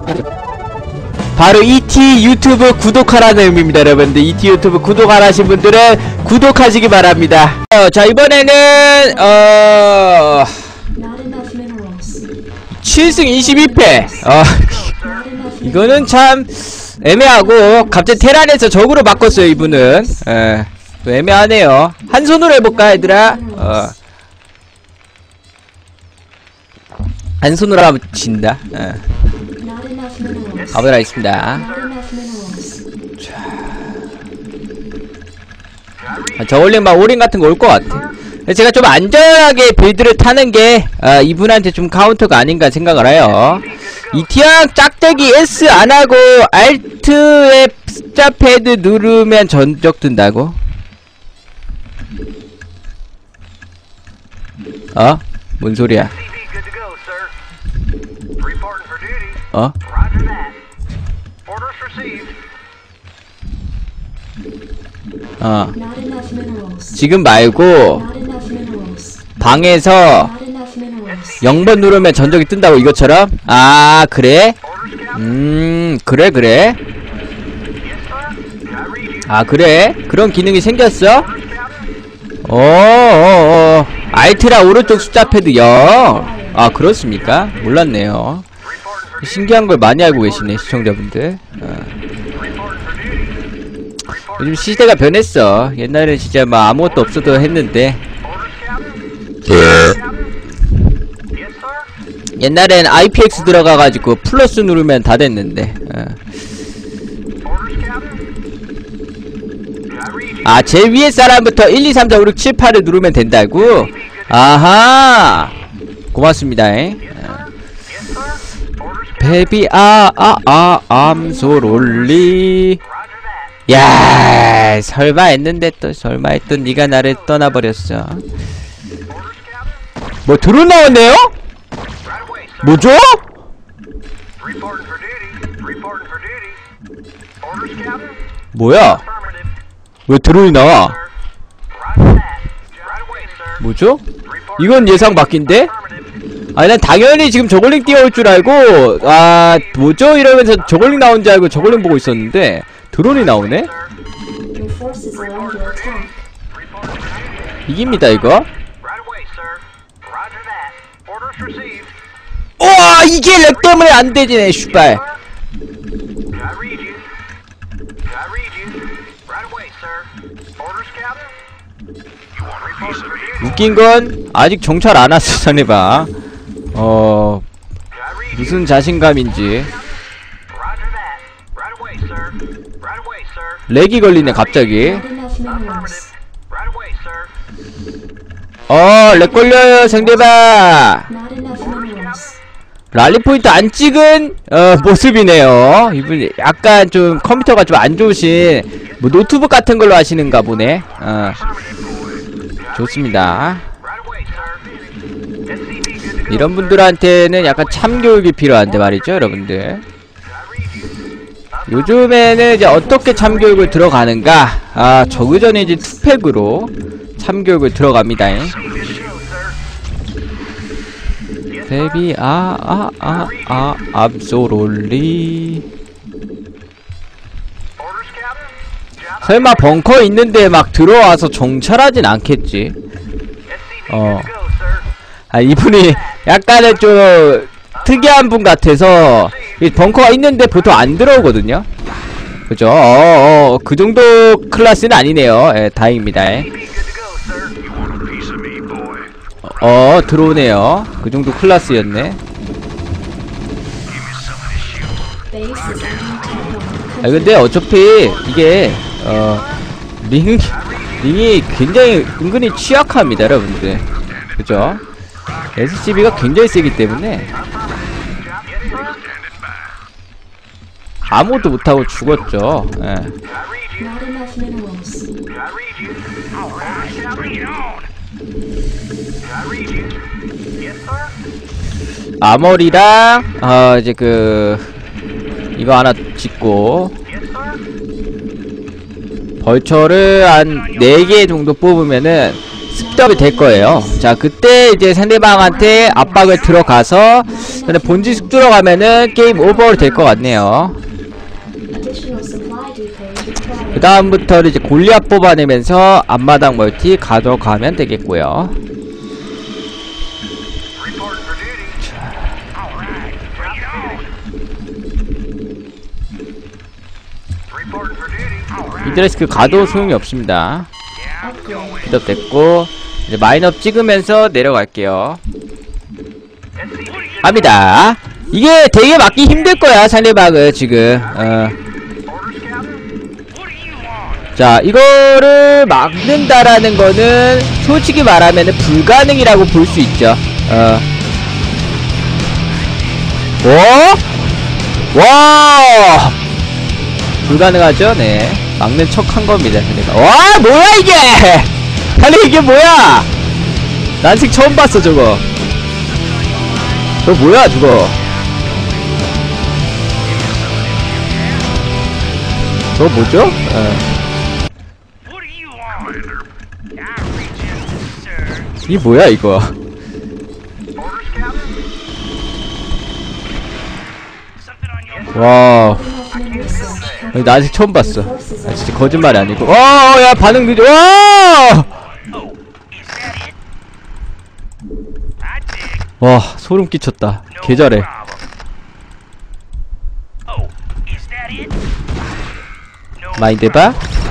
바로 ET 유튜브 구독하라는 의미입니다. 여러분들 ET 유튜브 구독 안 하신 분들은 구독하시기 바랍니다. 자, 이번에는 7승 22패 이거는 참 애매하고, 갑자기 테란에서 적으로 바꿨어요 이분은. 또 애매하네요. 한 손으로 해볼까 얘들아? 한 손으로 하면 진다. 가보도록 하겠습니다. 저울링 막 올인 같은 거 올 것 같아. 제가 좀 안전하게 빌드를 타는 게 이분한테 좀 카운터가 아닌가 생각을 해요. 이티양 짝대기 S 안하고 알트에 숫자 패드 누르면 전적 뜬다고? 뭔 소리야? 지금 말고 방에서 0번 누르면 전적이 뜬다고, 이것처럼? 그래? 그래. 그래? 그런 기능이 생겼어? 알트라 오른쪽 숫자 패드 0. 그렇습니까? 몰랐네요. 신기한 걸 많이 알고 계시네, 시청자분들. 요즘 시대가 변했어. 옛날엔 진짜 막 아무것도 없어도 했는데, 옛날엔 IPX 들어가가지고 플러스 누르면 다 됐는데. 제일 위에 사람부터 1, 2, 3, 4, 5, 6, 7, 8을 누르면 된다고? 아하, 고맙습니다. 베비 I'm so lonely. 야, 설마 했는데 또 설마 했던 네가 나를 떠나버렸어. 뭐 드론 나왔네요? 뭐죠? 뭐야? 왜 드론이 나와? 뭐죠? 이건 예상 밖인데? 난 당연히 지금 저글링 뛰어올 줄 알고, 뭐죠? 이러면서 저글링 나온 줄 알고 저글링 보고 있었는데 드론이 나오네? 이깁니다 이거. 우와, 이게 렉 때문에 안 되지네, 슈발. 웃긴 건 아직 정찰 안 왔어, 자네봐. 무슨 자신감인지. 렉이 걸리네, 갑자기. 렉 걸려요, 상대방. 랄리 포인트 안 찍은 모습이네요. 이분 약간 좀 컴퓨터가 좀 안 좋으신, 뭐 노트북 같은 걸로 하시는가 보네. 좋습니다. 이런 분들한테는 약간 참교육이 필요한데 말이죠, 여러분들. 요즘에는 이제 어떻게 참교육을 들어가는가? 저그전에 이제 투팩으로 참교육을 들어갑니다. 베비 I'm so lonely. 설마 벙커 있는데 막 들어와서 정찰하진 않겠지. 이분이 약간은 좀 특이한 분 같아서, 이 벙커가 있는데 보통 안 들어오거든요. 그죠? 그 정도 클래스는 아니네요. 다행입니다. 들어오네요. 그 정도 클래스였네. 근데 어차피 이게 링이 굉장히 은근히 취약합니다, 여러분들. 그죠? SCB가 굉장히 세기 때문에 아무것도 못하고 죽었죠. 아머리랑 이제 이거 하나 짓고, 벌처를 한 4개 정도 뽑으면은 습득이 될 거예요. 자, 그때 이제 상대방한테 압박을 들어가서 본진 쑥 들어가면은 게임 오버로 될 것 같네요. 그 다음부터는 이제 골리앗 뽑아내면서 앞마당 멀티 가져가면 되겠고요. 이드레스크 가도 소용이 없습니다. 비덥 됐고 이제 마인업 찍으면서 내려갈게요. 갑니다. 이게 되게 막기 힘들 거야 상대방은 지금. 자, 이거를 막는다라는 거는 솔직히 말하면 불가능이라고 볼 수 있죠. 와! 불가능하죠? 네. 막는 척 한 겁니다, 상대가. 와! 뭐야, 이게! 아니, 이게 뭐야! 난식 처음 봤어, 저거. 저거 뭐야, 저거. 저거 뭐죠? 이게 뭐야, 이거. 와. 나 아직 처음 봤어. 아, 진짜 거짓말이 아니고. 야, 반응 느려. 와, 소름 끼쳤다. 개 잘해. 마인드 봐.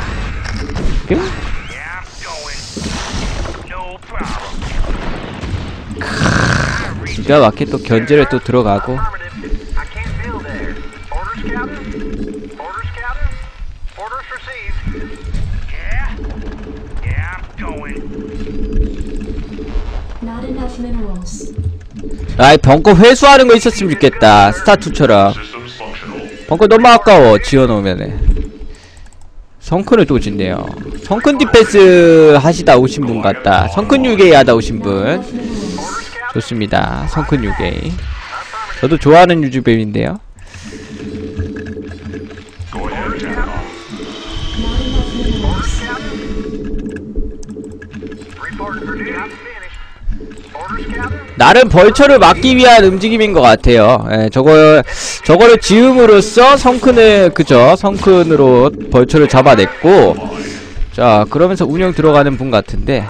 기가 막히게 또 견제를 또 들어가고. 아이, 벙커 회수하는 거 있었으면 좋겠다. 스타2처럼. 벙커 너무 아까워, 지어놓으면은. 성큰을 또 짓네요. 성큰 디펜스 하시다 오신 분 같다. 성큰 유게이 하다 오신 분. 좋습니다. 성큰 유게이. 저도 좋아하는 유즈뱀인데요. 나름 벌처를 막기 위한 움직임인 것 같아요. 예, 저거를 지음으로써 성큰을, 그죠? 성큰으로 벌처를 잡아냈고, 자, 그러면서 운영 들어가는 분 같은데.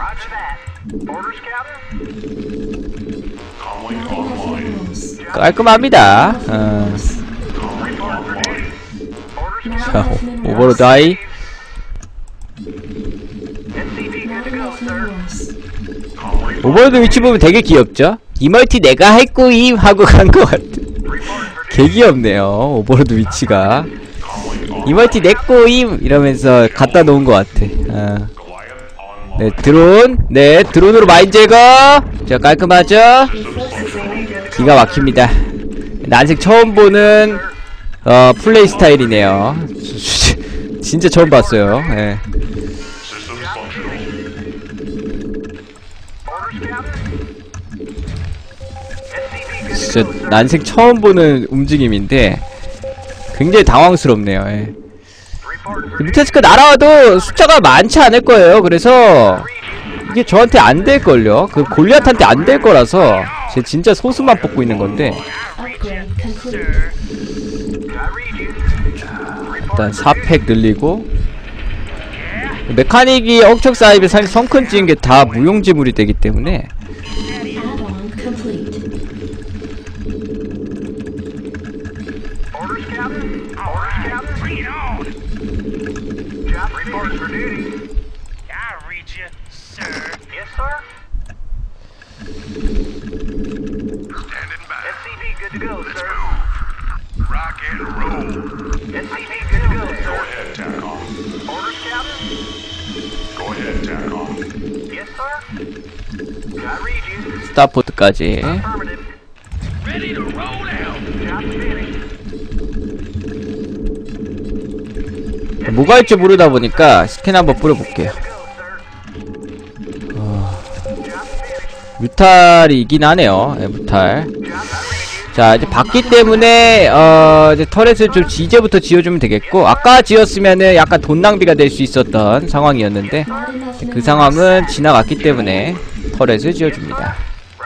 깔끔합니다. 자, 오버로드 하이. 오버로드 위치 보면 되게 귀엽죠? 이 멀티 내가 했구임 하고 간 것 같아. 개 귀엽네요, 오버로드 위치가. 이 멀티 내꺼임 이러면서 갖다 놓은 것 같아. 네, 드론. 네, 드론으로 마인 제거. 자, 깔끔하죠? 기가 막힙니다. 난색 처음 보는 플레이 스타일이네요. 진짜 처음 봤어요. 네. 진짜 난색 처음 보는 움직임인데 굉장히 당황스럽네요. 예. 뮤탈스크 날아와도 숫자가 많지 않을 거예요. 그래서 이게 저한테 안 될걸요. 그 골리앗한테 안 될 거라서 제 진짜 소수만 뽑고 있는 건데. 일단 4팩 늘리고 메카닉이 억척 사이비 사실 성큰 찍은 게 다 무용지물이 되기 때문에. 스타포트까지. 뭐가 할지 모르다 보니까 스캔 한번 뿌려볼게요. 뮤탈이 이긴 하네요. 네, 뮤탈. 자, 이제 봤기 때문에 이제 터렛을 좀 이제부터 지어주면 되겠고, 아까 지었으면은 약간 돈 낭비가 될 수 있었던 상황이었는데 그 상황은 지나갔기 때문에 터렛을 지어줍니다.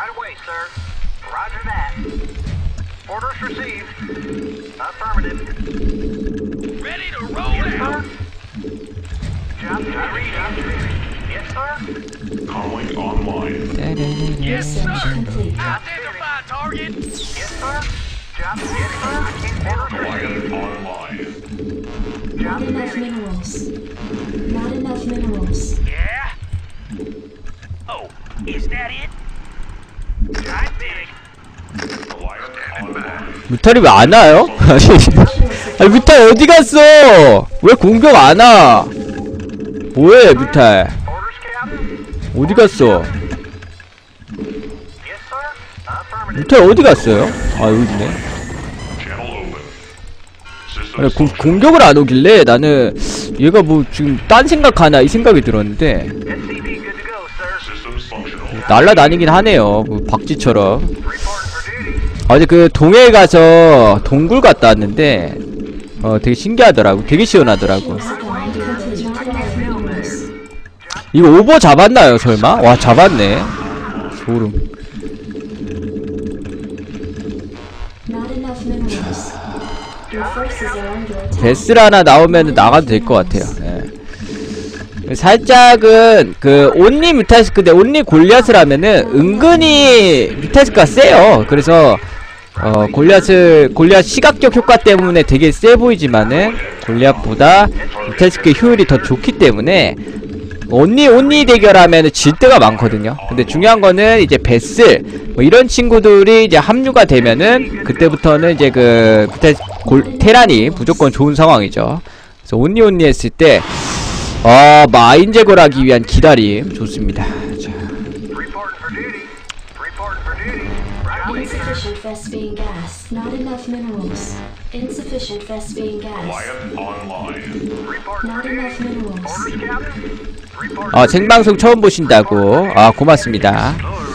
Not enough minerals. Not enough minerals. Yeah? Oh, is that it? I'm big. 뮤탈이 왜 안 와요? 아니 뮤탈 어디 갔어? 왜 공격 안 와? 뭐해 뮤탈? 어디 갔어? 뮤탈 어디 갔어요? 아 여기 있네. 아니 공격을 안 오길래 나는 얘가 뭐 지금 딴 생각하나 이 생각이 들었는데 날라다니긴 하네요. 그 박쥐처럼. 어제 그 동해에 가서 동굴 갔다 왔는데 되게 신기하더라고. 되게 시원하더라고. 이거 오버 잡았나요 설마? 와 잡았네. 소름. Not enough minerals. Your forces are under attack. 베슬 하나 나오면 나가도 될 것 같아요. 예. 살짝은 그 온리 뮤탈스크인데 온리 골리앗을 하면은 은근히 뮤탈스크가 세요. 그래서 골리앗 시각적 효과 때문에 되게 세 보이지만은 골리앗보다 뮤탈스크의 효율이 더 좋기 때문에 온리 대결하면은 질 때가 많거든요. 근데 중요한 거는 이제 베슬 뭐 이런 친구들이 이제 합류가 되면은 그때부터는 이제 그 테란이 무조건 좋은 상황이죠. 그래서 온리 했을 때 마인 제거를 하기 위한 기다림 좋습니다. 자. Insufficient Vespene gas. Not enough minerals. Insufficient Vespene gas. Not enough minerals. 생방송 처음 보신다고. 고맙습니다.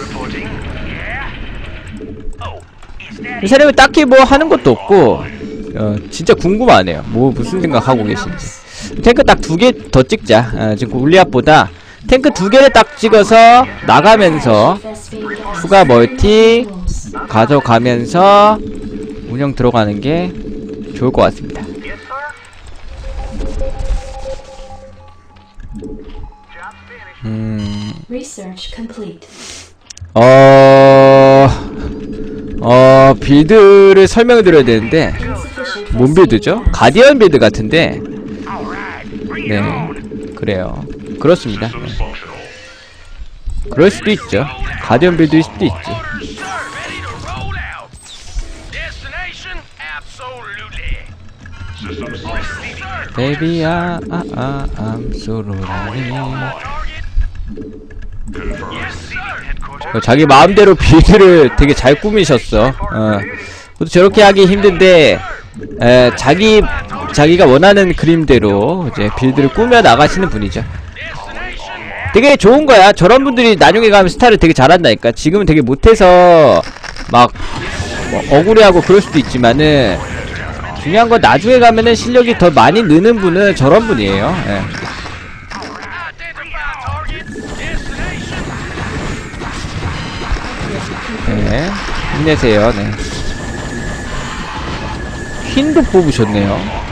이 사람은 딱히 뭐 하는 것도 없고, 진짜 궁금하네요. 뭐 무슨 생각하고 계신지. 탱크 딱 2개 더 찍자. 지금 골리앗보다 탱크 2개를 딱 찍어서 나가면서 추가 멀티 가져가면서 운영 들어가는 게 좋을 것 같습니다. Research complete. 빌드를 설명을 드려야 되는데 뭔 빌드죠? 가디언 빌드 같은데 네 그래요. 그렇습니다. 네. 그럴 수도 있죠. 가디언 빌드일 수도 있지. Baby, I'm so lonely. 자기 마음대로 빌드를 되게 잘 꾸미셨어. 저도 저렇게 하기 힘든데 자기가 원하는 그림대로 이제 빌드를 꾸며 나가시는 분이죠. 되게 좋은 거야. 저런 분들이 나중에 가면 스타를 되게 잘한다니까. 지금은 되게 못해서 막 뭐 억울해하고 그럴 수도 있지만은 중요한 건 나중에 가면은 실력이 더 많이 느는 분은 저런 분이에요. 예. 네, 힘내세요. 네. 퀸도 뽑으셨네요.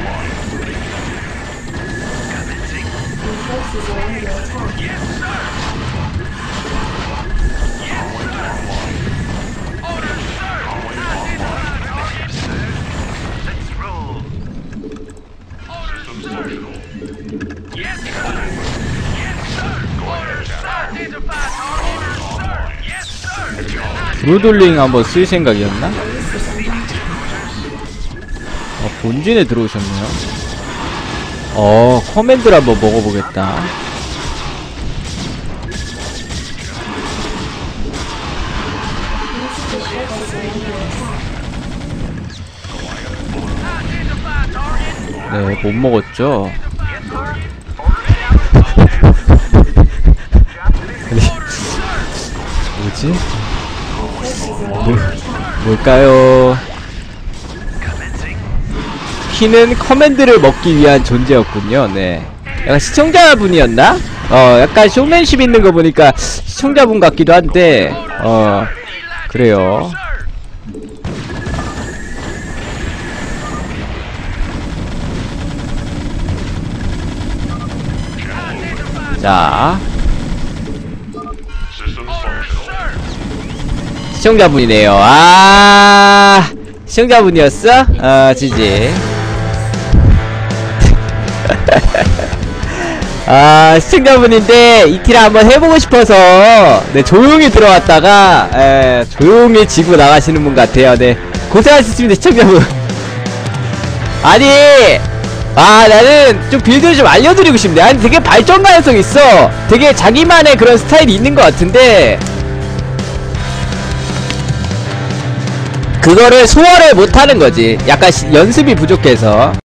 브루돌링 한번 쓸 생각이었나? 본진에 들어오셨네요. 커맨드를 한번 먹어보겠다. 네, 못 먹었죠. 뭐지? 뭘까요? 키는 커맨드를 먹기 위한 존재였군요. 네. 약간 시청자분이었나? 약간 쇼맨십 있는 거 보니까 시청자분 같기도 한데, 그래요. 자. 시청자분이네요. 시청자분이었어? 지지. 시청자분인데 이티를 한번 해보고 싶어서 네 조용히 들어왔다가 조용히 지고 나가시는 분 같아요. 네 고생하셨습니다 시청자분. 아니 나는 좀 빌드를 좀 알려드리고 싶네. 아니 되게 발전 가능성 있어. 되게 자기만의 그런 스타일이 있는 것 같은데 그거를 소화를 못하는 거지. 약간 연습이 부족해서.